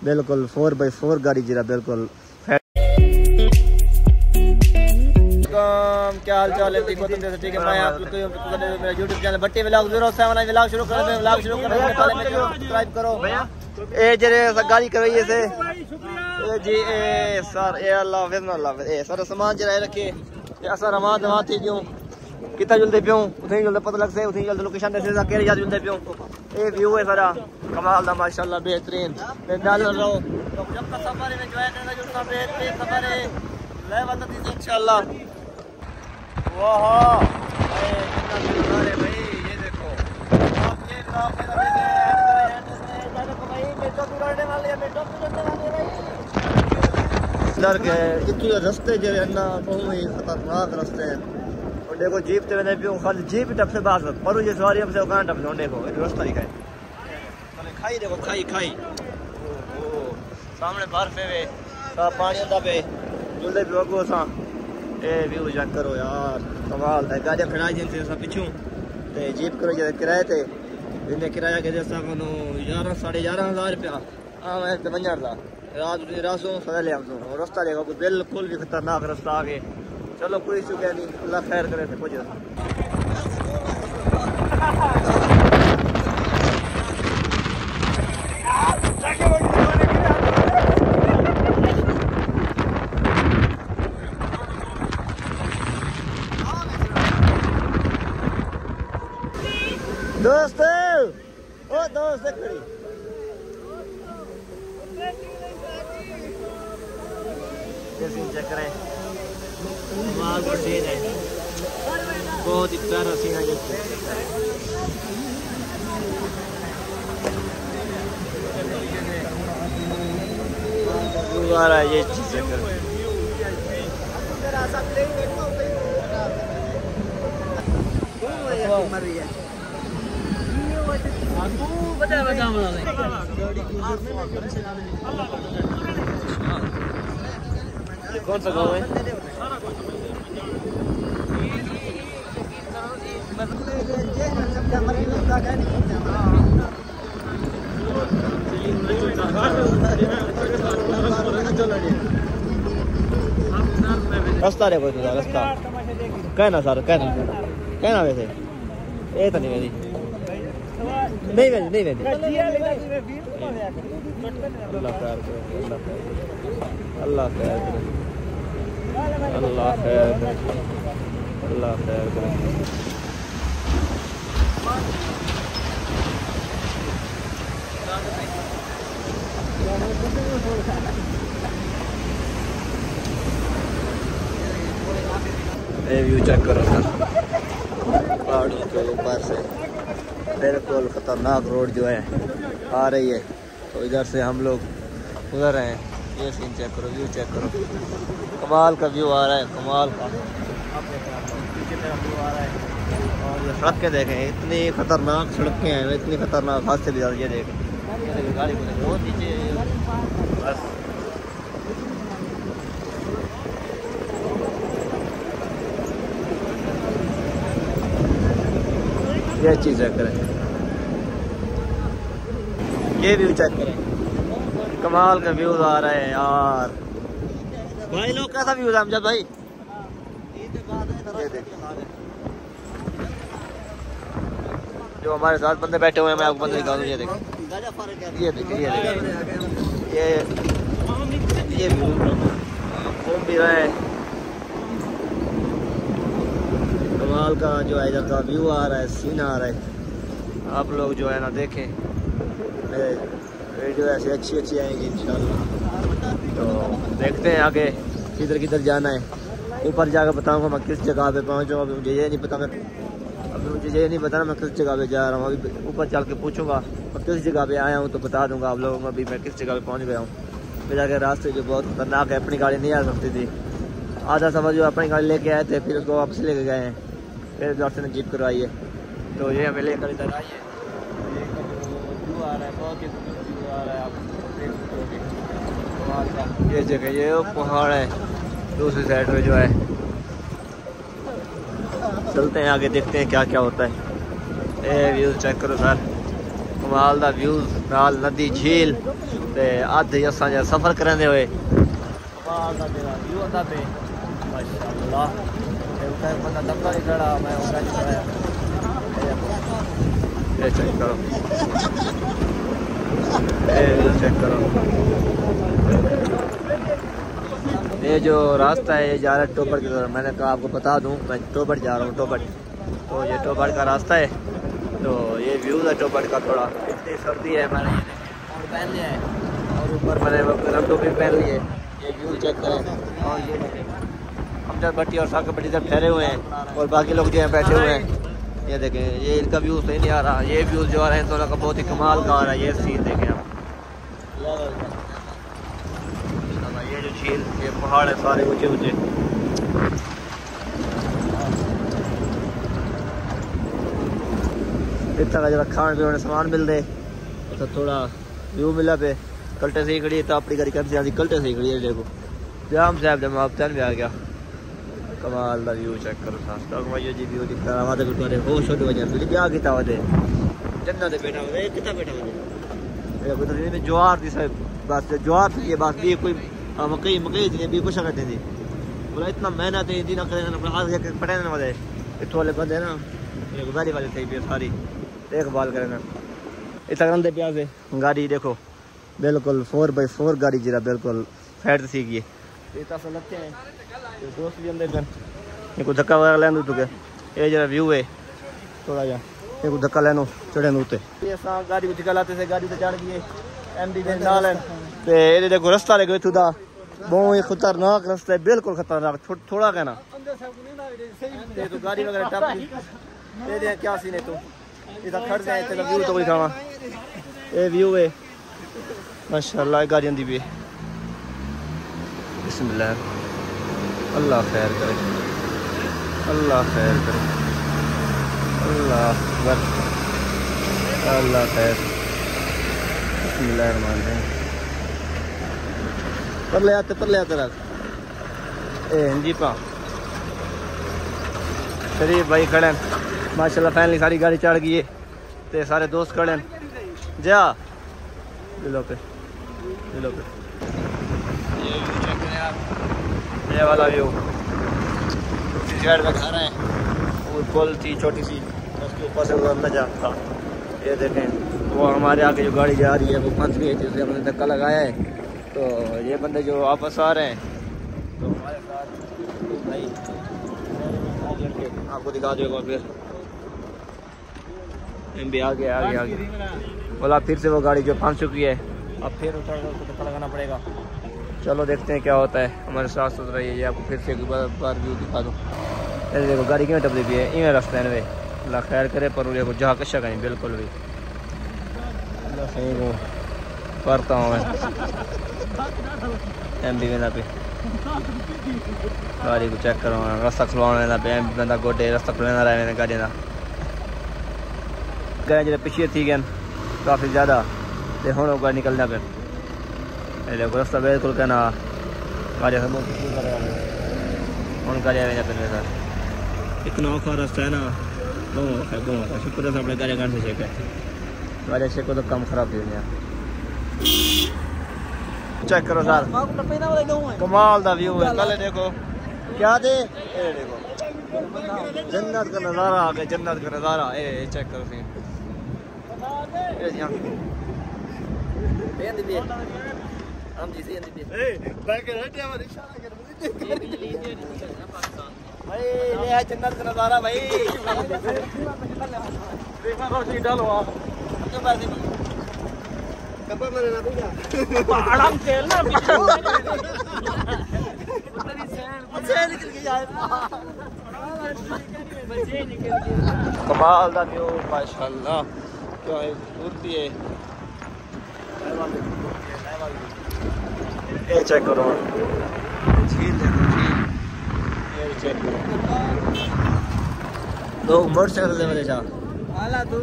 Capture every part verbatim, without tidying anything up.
बिल्कुल four by four गाड़ी जरा बिल्कुल। क्या हाल चाल है? ठीक है, मैं आप मेरा YouTube channel Bhatti vlog zero seven vlog शुरू कर दे। व्लॉग शुरू करने से पहले मेरे को सब्सक्राइब करो। ए जरे गाड़ी करवाइए से ए जी ए सर ए अल्लाह हाफिज़ अल्लाह ए सर सामान जरा रखे या सर हमारा दवा थी क्यों कितना जल्दी पियो उतनी जल्दी पता लग से उतनी जल्दी लोकेशन दे से केरे याद जल्दी पियो। ए व्यू है सारा कमाल दा माशाल्लाह बेहतरीन। ते डाल रहो जब का सफर में जो है ना जो सब बेहतरीन सफर है ले वतन दी इंशाल्लाह। वाह ए कितना सुंदर है भाई, ये देखो आप ये ब्लॉग में लगे हैं जाने को भाई मेट्रो भी उड़ने वाली है, मेट्रो भी उड़ने वाली है भाई। डर के इतने रास्ते जो है ना बहुत ही खतरनाक रास्ते हैं। और देखो जीप तो मैंने पियो खाली जीप टप से बात पर ये सवारी हमसे कहाँ टप से देखो रास्ता ही है खाई देखो खाई खाई ओ सामने बर्फ है वे सब पानी होता पे जुल्ले भी अगो सा ए व्यू चेक करो यार कमाल है। गाड़ियां खड़ा जिनसे सब पिछू ते जीप करो जरा किराए ते इन्हें किराया के जैसा को ग्यारह साढ़े ग्यारह हज़ार रुपया हाँ मैं तो मंजर था रात रासों सदा ले हम और रास्ता देखो बिल्कुल भी खतरनाक रास्ता आगे। चलो कोई चुका नहीं, अल्लाह खैर करे थे कुछ। दोस्त ओ दोस्त खड़ी चेक करें है बहुत ही प्यारा सीन है ये चीज चेक करें। कौन सा गाँव है? रास्ता रे कोई रास्ता कहना सर कहना कहना वैसे ये तो नहीं वेदी नहीं वेदी नहीं वेदी अल्लाह खैर अल्लाह खैर अल्लाह खैर अल्लाह खैर करे। ये व्यू चेक करो सर पहाड़ों के ऊपर से बिल्कुल खतरनाक रोड जो है आ रही है तो इधर से हम लोग उधर रहे हैं। ये सीन चेक करो व्यू चेक करो कमाल का व्यू आ रहा है कमाल का। पीछे मेरा व्यू आ रहा है और ये सड़कें देखें इतनी खतरनाक सड़कें हैं इतनी खतरनाक हादसे भी ये देखें गाड़ी बहुत नीचे बस ये चीज़ चेक करें ये व्यू चेक करें कमाल का व्यूज आ रहा है यार भाई लोग कैसा व्यूज है अमजद भाई? ये देखिए जो हमारे साथ बंदे बैठे हुए हैं मैं आपको बंदे दिखा दूँ। ये देखिए ये देखिए ये देखिए ये ये व्यू घूम भी रहा है कमाल का जो है इधर का व्यू आ रहा है सीन आ रहा है। आप लोग जो है ना देखें वीडियो ऐसी अच्छी अच्छी आएंगी इंशाल्लाह। तो देखते हैं आगे किधर किधर जाना है ऊपर जाकर बताऊंगा मैं किस जगह पे पहुंचूँ। अभी मुझे ये नहीं पता मैं अभी मुझे ये नहीं पता ना मैं किस जगह पे जा रहा हूँ। अभी ऊपर चल के पूछूंगा मैं किस जगह पे आया हूँ तो बता दूंगा आप लोगों को अभी मैं किस जगह पे पहुँच गया हूँ। फिर आगे रास्ते जो बहुत खतरनाक है अपनी गाड़ी नहीं आ सकती थी आधा समझ जो अपनी गाड़ी लेके आए थे फिर उसको वापस लेके गए हैं फिर डॉक्टर ने जीप करवाई है तो ये हमें लेकर इधर आई है। व्यू आ रहा है बहुत ही व्यू आ रहा है आप ये जगह ये पहाड़ है दूसरी साइड में जो है। चलते हैं आगे देखते हैं क्या क्या होता है। ए व्यू चेक करो सर कमाल दा व्यू नाल नदी झील ते अध असां जा सफ़र करंदे हुए कमाल दा तेरा व्यू आंदा पे माशाअल्लाह। ए उधर बंदा दबका ही खड़ा मैं उधर ही खड़ा ये चेक करो ये चेक करो ये जो रास्ता है ये जा रहा है टोबड़ की तरफ। मैंने कहा आपको बता दूं मैं टोबड़ जा रहा हूँ टोबड़। तो ये टोबड़ का रास्ता है तो ये व्यू है टोबड़ का। थोड़ा इतनी सर्दी है मैंने और पहन लिया है और ऊपर मैंने गर्म टोपी पहन ली है। ये व्यू चेक करें और ये अमजद भट्टी और साकिब भट्टी सब ठहरे हुए हैं और बाकी लोग जो हैं बैठे हुए हैं। ये देखें ये इनका व्यू सही नहीं आ रहा। ये व्यू जो आ रहा है तो का बहुत ही कमाल का आ रहा है। ये सीन देखें आप ये जो झील ये पहाड़ है सारे ऊंचे ऊंचे। इतना का जरा खान पीने सामान मिल रहे तो थोड़ा व्यू मिला पे। कल्टे से ही खड़ी है तो अपनी गाड़ी कर सी कल्टे से ही खड़ी है। देखो जाम साहब जब आप भी आ गया कमाल का व्यू चेक करो साथ भाई जी व्यू दिखता है। हमारे गुरुद्वारे होश होते वजह से क्या किता वजह जन्नत से बैठा हुआ कितना बैठा हुआ ज्वार थी साहब बस ज्वार थी ये बात भी कोई मकई मकई थी भी कुछ करते थी बोला इतना मेहनत है दिन करें पढ़े वाले इतों वाले बंदे ना गाड़ी वाले थे भी सारी देखभाल करें ना इतना करते प्या से गाड़ी देखो बिल्कुल फोर बाई फोर गाड़ी जरा बिल्कुल फैट सी गई इतना सा लगते हैं तो दोस्त भी अंदर ये कोई धक्का वगैरह लेना तुके ये जरा व्यू है थोड़ा जा ये कोई धक्का लेनो चढ़े उत्ते ये गाड़ी को धक्का लाते से गाड़ी से चढ़ गए एम डी दे नाल ते ये देखो रास्ता लगे इथों दा बहुत ही खतरनाक रास्ता है बिल्कुल खतरनाक थो, थोड़ा कहना ये तो गाड़ी वगैरह टप ये दे क्या सीन है तू इधर खड़ जाए तेरा व्यू तो कोई खावा ये व्यू है माशाल्लाह गाड़ी आंदी भी बिस्मिल्लाह अल्लाह खैर करे अल्लाह खैर करे अल्लाह अकबर अल्लाह खैर बिस्मिल्लाहिर्रहमानिर्रहीम पर ले आते पर ले आते रख ए जी पा शरीफ भाई खड़े माशाल्लाह फाइनली सारी गाड़ी चढ़ गई है ते सारे दोस्त खड़े जा दिलो पे दिलो पे ये व्यू चेक करें आप ये वाला व्यू उसी साइड में घर है और पुल थी छोटी सी उसके ऊपर से उधर नजर था। ये देखें वो हमारे आगे जो गाड़ी जा रही है वो फंस गई थी उसे हमने धक्का लगाया है तो ये बंदे जो वापस आ रहे हैं तो हमारे साथ भाई आपको दिखा देगा फिर एम भी आगे आगे आगे बोला फिर से वो गाड़ी जो फंस चुकी है अब फिर उतर कर उसको धक्का लगाना पड़ेगा। चलो देखते हैं क्या होता है हमारे साथ साथ रहिए। आपको फिर से एक बार बार व्यू दिखा दूँ। अरे देखो गाड़ी क्यों टपली भी है इवें रास्ता है अल्लाह खैर करे पर देखो जहाँ कशा कहीं बिल्कुल भी अल्लाह सही को करता हूँ मैं एम भी पे गाड़ी को चेक करो रास्ता खुलवाने पे एम बंदा गोडे रास्ता खुलना रहा गाड़ी का गाड़ी जो पिछले थी गए काफ़ी ज़्यादा तो हूँ गाड़ी निकलना पे देखो रास्ता बिल्कुल कहना गाड़ी हूँ गाड़ी आवे पे सर इतना औखा रास्ता है ना बहुत है बहुत है शुक्र है अपने गाड़ी से चेक है गाड़ी से को तो कम खराब थी चेक करो सर कमाल दा व्यू है पहले देखो क्या दे ए देखो जन्नत का नज़ारा आ गया जन्नत का नज़ारा ए चेक करो सीन ए जी बेंद भी हम जी से भी ए बैक हटे हमारी इशारा कर भाई ये है जन्नत का नज़ारा भाई देखा रोशनी डालो आप तो बात कपड़ा मेरे ना भैया पहाड़ां खेलना पीछे बच्चे निकल के जाए बच्चे निकल के कमाल दा व्यू माशाल्लाह क्या है खूबसूरती है। ये चेक करो झील देखो झील ये चेक करो लोग मोटरसाइकिल से मेरे साथ आला तू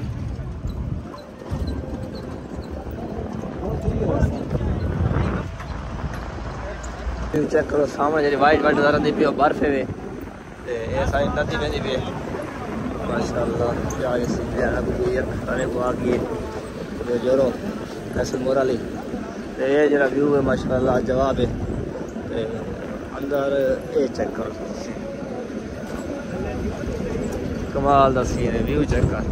चेक करो सामने जी वाइट वाइट नज़र आती पी बर्फ है ते ये सारी नदी बहती पी माशाल्लाह क्या ये सीन है। अब ये सारे को आ गई ये जोरो कैसल मोराली ते ये जरा व्यू है माशाल्लाह जवाब है ते अंदर ये चेक करो कमाल दा सीन है व्यू चेक कर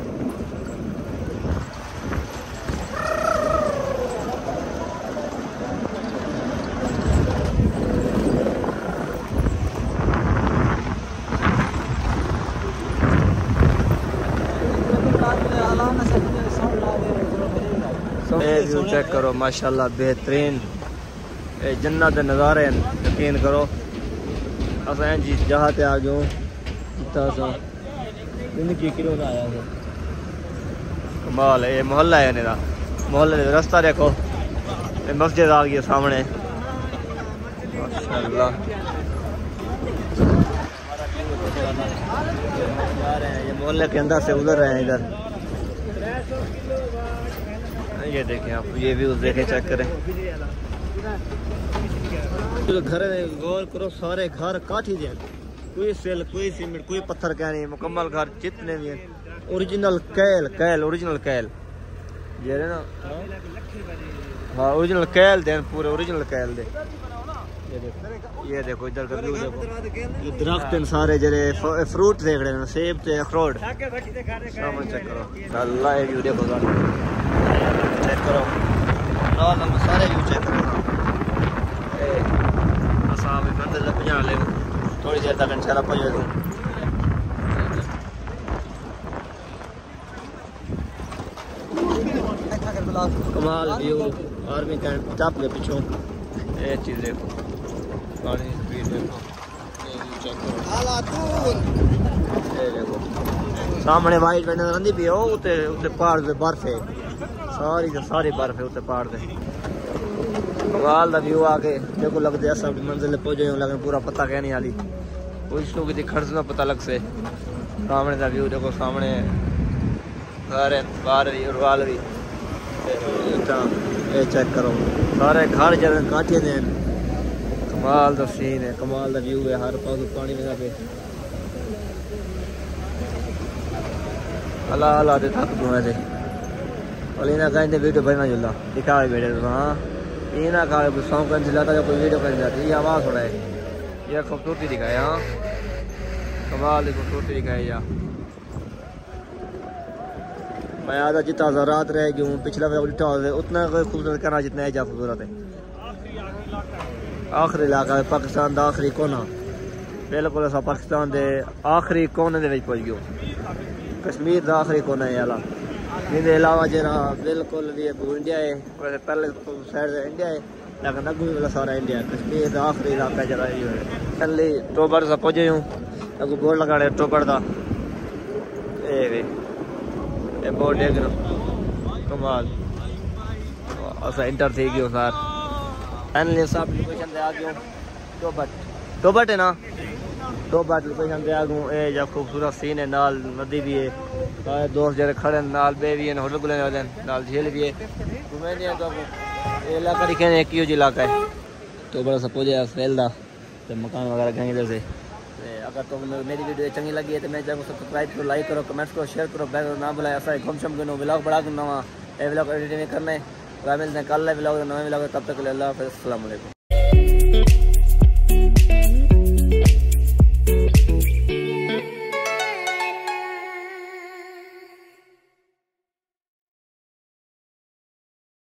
व्यू चेक करो माशाल्लाह बेहतरीन जन्नत के नज़ारे यकीन करो अस जी जहाँ ते आ गए जिंदगी किलो ना आया कमाल है ये मोहल्ला है इन्हें मोहल्ले रास्ता देखो मस्जिद आ गई है सामने माशाल्लाह ये मोहल्ले के अंदर से उधर रहे हैं इधर ये देखें आप ये भी देखें चेक करें घर गौर करो सारे घर काठी दे कोई सेल कोई सीमेंट कोई पत्थर क्या नहीं मुकम्मल घर जितने भी हैं ओरिजिनल कैल कैल ओरिजिनल कैल ये ना हाँ ओरिजिनल कैल दे पूरे ओरिजिनल कैल दे ये देखो ये देखो इधर का व्यू देखो ये दरख्त हैं सारे जरे फ्रूट देख रहे हैं सेब ते अखरोट सामान चेक करो अल्लाह ये व्यू देखो चेक करो ना ना सारे व्यू चेक करो असा भी मंदिर तक पहुंचा ले थोड़ी देर तक इंशाल्लाह पहुंच जाऊं कमाल व्यू आर्मी कैंप टॉप के पीछे ये चीज देखो पानी स्पीड देखो ये व्यू चेक करो ये देखो सामने वाइट नजर आंदी भी हो उते उते पहाड़ पे बर्फ है सारी सारी बर्फ है उते पहाड़ पे कमाल दा व्यू आके देखो लगदे अस अपनी मंजिल पे पहुंचे लेकिन पूरा पता क्या नहीं आली कुछ तो किसी खर्च ना पता लग से सामने दा व्यू देखो सामने सारे बाहर भी और वाल भी ये चेक करो सारे घर जगह काठे दे कमाल दा सीन है कमाल दा व्यू है हर पास पानी लगा पे अल्लाह अल्लाह दे थक दुआ दे और इना कहते वीडियो बनना जुला दिखा बेटे हाँ ये ना कहा सॉन्ग कर दिलाता जो कोई वीडियो कर जाती ये आवाज़ थोड़ा है ये खूबसूरती दिखाए हाँ कमाल की खूबसूरती दिखाई या मैं आधा जितना रात रह गई हूँ पिछला उल्टा उतना खूबसूरत करना जितना है जा खूबसूरत है आखिरी इलाका है पाकिस्तान का आखिरी कोना बिल्कुल अस पाकिस्तान के आखिरी कोने के पहुँच गए कश्मीर का आखिरी कोना है आला इसके अलावा जरा बिल्कुल भी इंडिया है वैसे पहले साइड इंडिया है लेकिन अगू वाला सारा इंडिया है कश्मीर का आखिरी इलाका जरा ये है पहले टोबर से पहुँचे हूँ अगू बोर्ड लगा टोबर का ये बोर्ड देख लो कमाल असा इंटर थी गयो सर फाइनली सब लोकेशन पे आ गयो टोबर टोबर है ना टोबर लोकेशन पे आ गयो ए जब खूबसूरत सीन है नाल नदी भी है सारे दोस्त जरे खड़े नाल बे भी हैं होटल गुले वाले नाल झील भी है घूमे नहीं तो ये इलाका दिखे एक ही इलाका है तो बड़ा सपोज है सेल दा तो मकान वगैरह कहीं इधर से अगर तो मेरी वीडियो चंगी लगी है तो मैं चैनल को सब्सक्राइब करो लाइक करो कमेंट्स करो शेयर करो बैक ना बुलाए ऐसा घूम शम करो व्लॉग बड़ा करना ये व्लॉग एडिटिंग करना है मिलते हैं कल व्लॉग नवा व्लॉग तब तक के लिए अल्लाह हाफ़िज़ अस्सलाम वालेकुम।